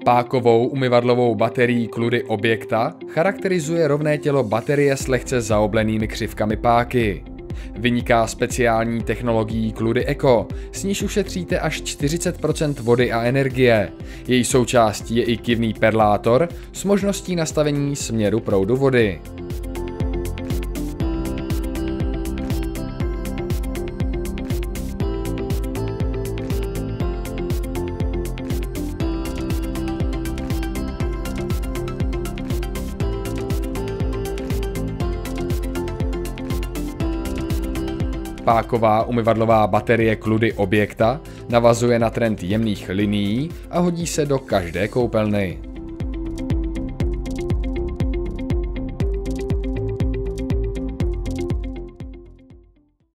Pákovou umyvadlovou baterií Kludy Objekta charakterizuje rovné tělo baterie s lehce zaoblenými křivkami páky. Vyniká speciální technologií Kludy Eco, s níž ušetříte až 40% vody a energie. Její součástí je i kivný perlátor s možností nastavení směru proudu vody. Páková umyvadlová baterie Kludy Objekta navazuje na trend jemných linií a hodí se do každé koupelny.